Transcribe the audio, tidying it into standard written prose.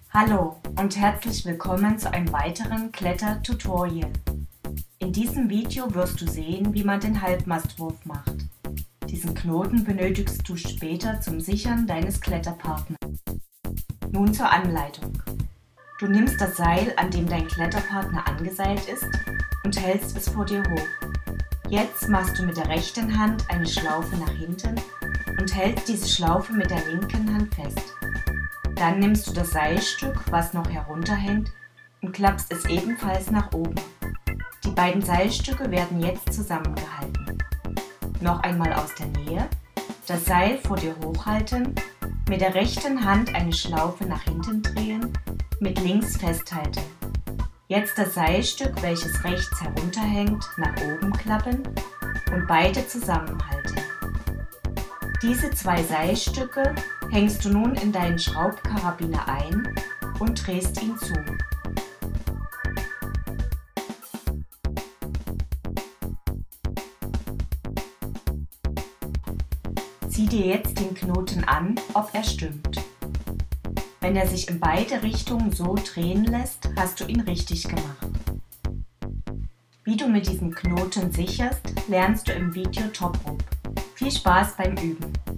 Hallo und herzlich willkommen zu einem weiteren Kletter-Tutorial. In diesem Video wirst du sehen, wie man den Halbmastwurf macht. Diesen Knoten benötigst du später zum Sichern deines Kletterpartners. Nun zur Anleitung. Du nimmst das Seil, an dem dein Kletterpartner angeseilt ist, und hältst es vor dir hoch. Jetzt machst du mit der rechten Hand eine Schlaufe nach hinten und hältst diese Schlaufe mit der linken Hand fest. Dann nimmst du das Seilstück, was noch herunterhängt, und klappst es ebenfalls nach oben. Die beiden Seilstücke werden jetzt zusammengehalten. Noch einmal aus der Nähe, das Seil vor dir hochhalten, mit der rechten Hand eine Schlaufe nach hinten drehen, mit links festhalten. Jetzt das Seilstück, welches rechts herunterhängt, nach oben klappen und beide zusammenhalten. Diese zwei Seilstücke hängst du nun in deinen Schraubkarabiner ein und drehst ihn zu. Sieh dir jetzt den Knoten an, ob er stimmt. Wenn er sich in beide Richtungen so drehen lässt, hast du ihn richtig gemacht. Wie du mit diesem Knoten sicherst, lernst du im Video Top Rope. Viel Spaß beim Üben!